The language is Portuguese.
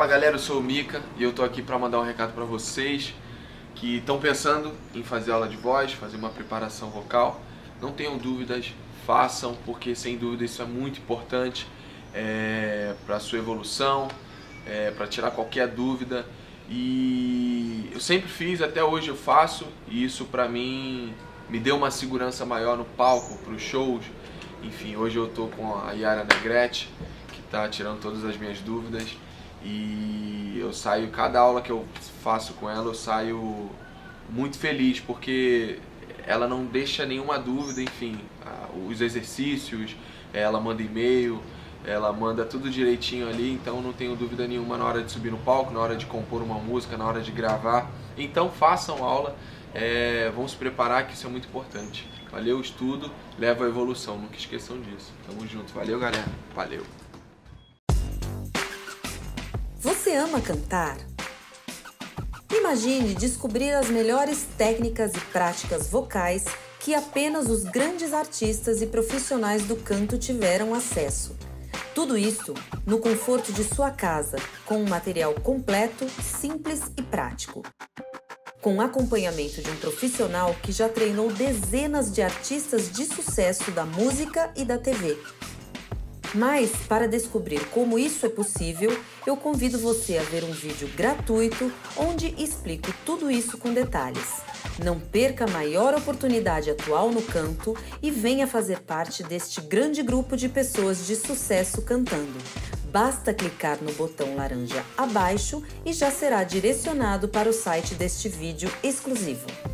Fala galera, eu sou o Mika e eu tô aqui para mandar um recado para vocês que estão pensando em fazer aula de voz, fazer uma preparação vocal. Não tenham dúvidas, façam, porque sem dúvida isso é muito importante para a sua evolução, para tirar qualquer dúvida. E eu sempre fiz, até hoje eu faço, e isso para mim me deu uma segurança maior no palco, para os shows. Enfim, hoje eu tô com a Yara Negrete, que tá tirando todas as minhas dúvidas. E eu saio, cada aula que eu faço com ela, eu saio muito feliz, porque ela não deixa nenhuma dúvida, enfim, os exercícios, ela manda e-mail, ela manda tudo direitinho ali, então não tenho dúvida nenhuma na hora de subir no palco, na hora de compor uma música, na hora de gravar. Então façam aula, vão se preparar, que isso é muito importante. Valeu, estudo leva à evolução, nunca esqueçam disso. Tamo junto, valeu galera, valeu. Você ama cantar? Imagine descobrir as melhores técnicas e práticas vocais que apenas os grandes artistas e profissionais do canto tiveram acesso. Tudo isso no conforto de sua casa, com um material completo, simples e prático. Com acompanhamento de um profissional que já treinou dezenas de artistas de sucesso da música e da TV. Mas, para descobrir como isso é possível, eu convido você a ver um vídeo gratuito onde explico tudo isso com detalhes. Não perca a maior oportunidade atual no canto e venha fazer parte deste grande grupo de pessoas de sucesso cantando. Basta clicar no botão laranja abaixo e já será direcionado para o site deste vídeo exclusivo.